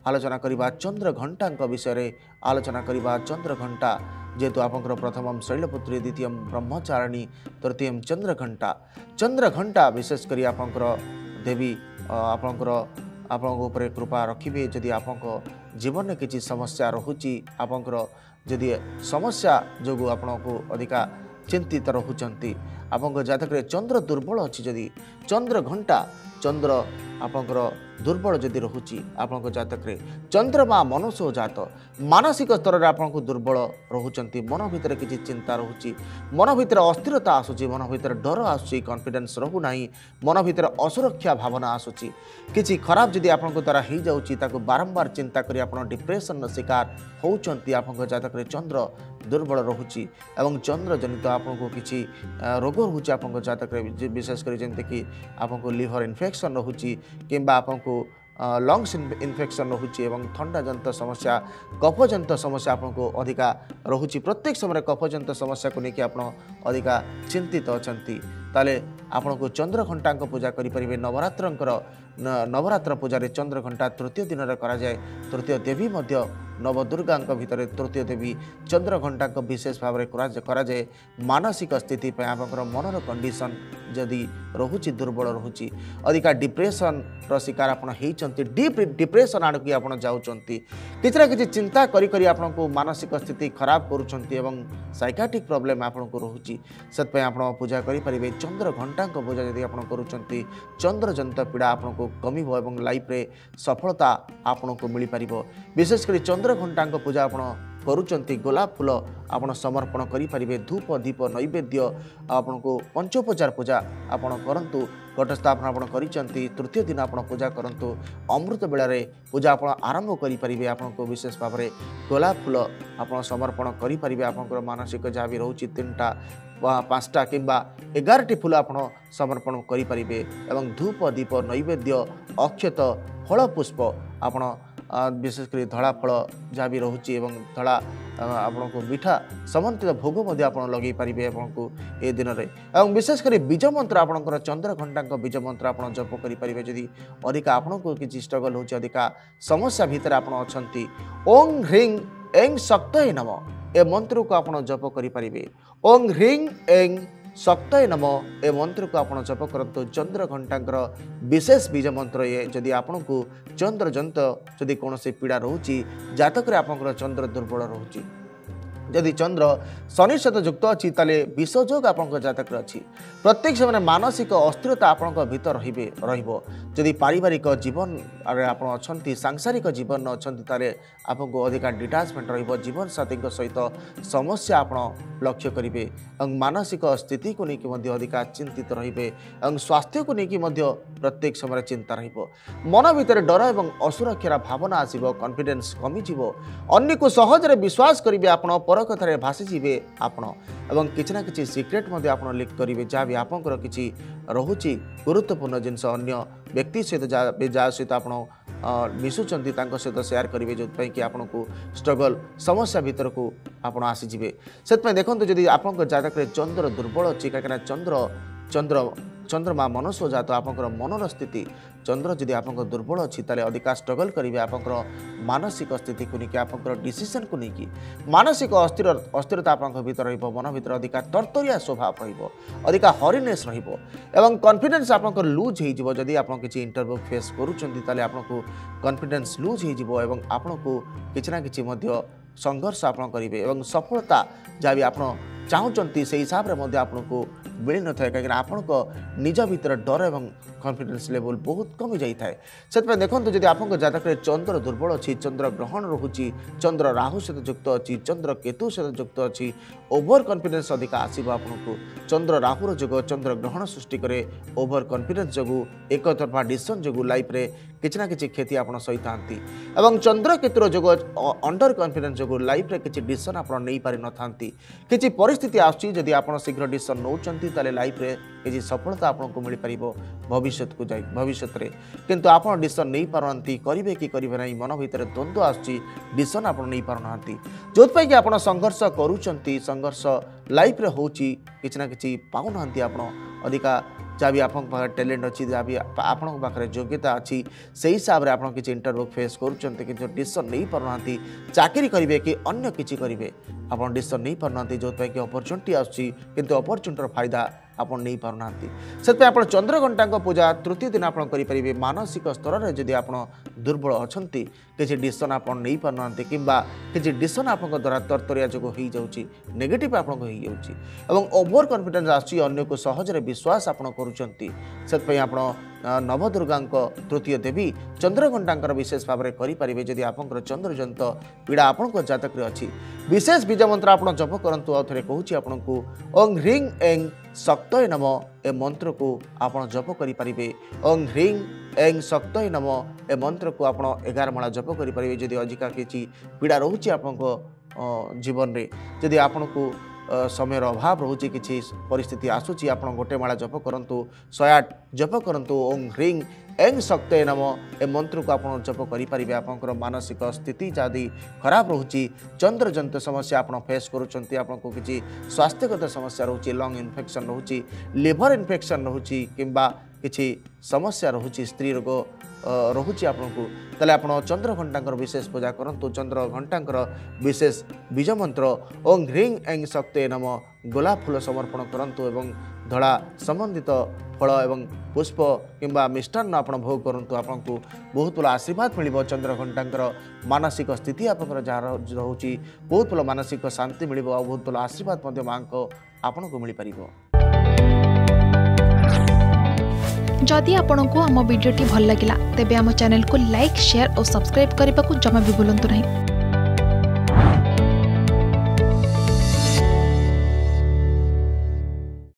आलोचना करवा चंद्र घंटा विषय आलोचना करवा चंद्र घंटा जेहेतु आपंकर प्रथम शैलपुत्री द्वितीय ब्रह्मचारिणी तृतीय चंद्र घंटा विशेष कर आपंकर देवी आपंकर आपण कृपा रखिए जदि आप जीवन में किसी समस्या रोची आपंकर जदि समस्या जो आपन को अधिका चिंतित रोचंती आपंक जातक चंद्र दुर्बल अच्छी जदि चंद्र घंटा चंद्र आपंकर दुर्बल जदि रोची आपंक जातक चंद्रमा मनुष्य जात मानसिक स्तर में आपको दुर्बल रोचंती मन भितर किसी चिंता रोची मन भितर अस्थिरता आसूची मन भितर डर आसूची कॉन्फिडेंस रहूना मन भितर असुरक्षा भावना आसूची किसी खराब जदि आपंक द्वारा हो जाऊँगी बारंबार चिंता करी आप डिप्रेशन शिकार होती आपंक जातक चंद्र दुर्बल रोची एवं चंद्र जनित आपको किसी रोग रोचे आपंक जातक विशेषकर जमीक आपको लिवर इन्फेक्शन रोची किंबा आपको लंग्स इन्फेक्शन रोचे एवं थंडा जनित समस्या कफ जनित समस्या आपको अधिका रोचे प्रत्येक समय कफ जनित समस्या को लेकिन आप अधिका चिंतित अच्छा ताले आपण को चंद्र घंटा पूजा करें नवरात्र पूजा चंद्र घंटा तृतीय दिन में करा जाए तृतीय देवी नवदुर्गा भितर तृतीय देवी चंद्र घंटा विशेष भाव में करा जाए मानसिक स्थिति आपंकर मनर कंडीशन जदि रोची दुर्बल रोची अधिका डिप्रेशन शिकार आप डीप डिप्रेशन आड़ की आप जाऊँगी किसी ना कि चिंता करी आपको मानसिक स्थिति खराब करुँच साइकाट्रिक प्रॉब्लम आपको रोची से आप पूजा करें चंद्र घंटा पूजा जदि आप करुँच चंद्र जनित पीड़ा आपको कमिब और लाइफ रे सफलता आपको मिल पार विशेषकर चंद्र घंटा पूजा आप करुँच गोलाप फूल आप समर्पण करें धूप दीप नैवेद्य आपको पंचोपचार पूजा आपड़ करूँ घटस्थापना आप तृतीय दिन आप पूजा करूँ अमृत बेलारे पूजा आप आरंभ करें आपको विशेष भाव में गोलाप फूल आप समर्पण करें आप मानसिक जहाँ भी रोचे 3टा 5टा किंबा 11टी फूल आप समर्पण करें धूप दीप नैवेद्य अक्षत फल पुष्प आप विशेषकर धड़ा फल जहाँ भी रोचे धड़ा आपको मीठा समन्वित भोग आप लगे पारे आपको ए दिन में विशेषकर बीज मंत्र आपंकर चंद्र घंटा बीज मंत्र आप जप करें जदि अधिका आपको किसी स्ट्रगल हो अधिका समस्या भितर आप ओं ह्रीं ऐं शक्तये नमः ए मंत्र को आप जप करें ओं ह्रीं ऐं शक्तये नमः ए मंत्र को आप जप करंतु चंद्र घंटा विशेष बीज मंत्र ये जदि आपन को चंद्र जंत जदि कौन से पीड़ा रोची जातक आपंकर चंद्र दुर्बल रोची जदि चंद्र शनि सहित युक्त अच्छी ताले विषयोग आप जातक अच्छी प्रत्येक समय मानसिक अस्थिरता आपण भीतर रही पारिवारिक जीवन आप सांसारिक जीवन अच्छा आपको अधिका डिटाचमेंट जीवन साथी सहित समस्या आप लक्ष्य करेंगे मानसिक स्थिति को लेकिन अधिका चिंतित रे स्वास्थ्य को लेकिन प्रत्येक समय चिंता मन भीतर डर और असुरक्षार भावना आसो कॉन्फिडेंस कमिज अन्य को सहजरे विश्वास करेंगे आप पर कथार भासीजे आपण किसी ना कि सिक्रेट आप लिख करेंगे जहाँ भी आपंकर किसी रोचे गुरुत्वपूर्ण जिनस अन्य व्यक्ति सहित जहाँ सहित आप मिशुंट सहित सेयार करेंगे जो कि आपन को स्ट्रगल समस्या भीतर को आप आसीजे से देखो जदि आप जातक चंद्र दुर्बल अच्छी कहीं चंद्र चंद्र चंद्रमा मनुष्य जात आपंकर मनर स्थिति चंद्र जदि आप दुर्बल अच्छी ताले अधिका स्ट्रगल करेंगे आपंकर मानसिक स्थिति को लेकिन आपंकर डिसीजन को लेकिन मानसिक अस्थिरता आप भीतर मन भीतर अधिका तरतरिया स्वभाव अधिका हरिनेस एवं कॉन्फिडेंस आप लूज हो जदि आप किसी इंटरव्यू फेस करुँच आपको कॉन्फिडेंस लूज हो आपको किसी ना कि संघर्ष आप करेंगे और सफलता जहाँ भी आप चाहते से हिसाब से आपको मिल न था कहीं आपण निज भीतर डर और कॉन्फिडेंस लेवल बहुत कमी जाए से देखो जब आप जातक चंद्र दुर्बल अच्छी चंद्र ग्रहण रोचे चंद्र राहु सहित युक्त अच्छी चंद्र केतु सहित युक्त अच्छी ओभर कॉन्फिडेंस अधिका आसो आपको चंद्र राहुर जोग चंद्र ग्रहण सृष्टि करे ओभर कॉन्फिडेंस जो एक तरफा डिसीजन जो लाइफ रे किसी ना कि क्षति आप सही था चंद्र केतुर जोग अंडर कॉन्फिडेंस जो लाइफ रे किसी डिसीजन आप नहीं पारि न था किसी परिस्थिति आदि आप शीघ्र डिसीजन नौकरी लाइफ रे किसी सफलता आपको मिल पार भविष्य को जाए भविष्य में किंतु आप डिसीजन नहीं पारती करेंगे कि करेंगे ना मन भीतर द्वंद्व आसूँ डिसीजन आप नहीं पारना जो कि आप संघर्ष करुँच संघर्ष लाइफ रे होची किसी ना कि पाऊना आप अधिका जहाँ भी आप टैलेंट अच्छी जहाँ भी आपण पाखे योग्यता अच्छी से हिसाब से आप किसी इंटरव्यू फेस कर डिसीजन नहीं पारना चाकरी करेंगे कि अन्य किसी करेंगे आप डिसीजन नहीं पारना जो कि अपरच्युनिटी आसपरच्युनिटर फायदा आप नहीं पारना से आप चंद्रघंटा पूजा तृतीय दिन आप करेंगे मानसिक स्तर में जदि आप दुर्बल अच्छा किसी डिसीजन आप नहीं पारना कि किसी डिसीजन आप द्वारा तरतरिया जो हो नेगेटिव आप ओभर कॉन्फिडेंस आन्य को सहजरे विश्वास आप कर नवदुर्गा तृतीय देवी चंद्रघंटा विशेष भाव में करेंगे जदि आप चंद्रजंत पीड़ा आपण जातक अच्छी विशेष बीज मंत्र आप जप करूँ आउ थे कहूँ आपन को ओं ह्रीं ऐं शक्तये नमः ए मंत्र को आप जप करेंगे ओं ह्रीं ऐं शक्तये नमः ए मंत्र को आप 11 माला जप करेंगे जदि अधिका किसी पीड़ा रोचे आप जीवन में जदि आपण को समय अभाव रोचे किसी परिस्थिति आसूची आप गोटे माला जप करूँ 108 जप करूँ ओं ह्रीं ऐं शक्तये नमः ए मंत्र को आप जप करेंगे आप मानसिक स्थिति जदि खराब रोचे चंद्रजंत समस्या आप फेस करूँ किसी स्वास्थ्यगत समस्या रोचे लंग इन्फेक्शन रोचे लिवर इन्फेक्शन रोचे किंबा किसी समस्या रोचे स्त्री रोग रोचे आपको तेल आप चंद्रघंटा विशेष पूजा करूँ चंद्रघंटा विशेष बीज मंत्र ओं ह्रीं ऐं शक्तये नमः गोलाप फूल समर्पण करूँ एवं धड़ा संबंधित फल एवं पुष्प किंबा मिष्टान्न आप भोग करूँ आपको बहुत भल आशीर्वाद मिल चंद्रघंटा मानसिक स्थिति आप रोचे बहुत भल मानसिक शांति मिल बहुत भल आशीर्वाद माँ को आपन को मिल पार। जदि आपंक आम भिडी भल लगा तेब आम चैनल को लाइक शेयर और सब्सक्राइब करने को जमा भी भूलु नहीं।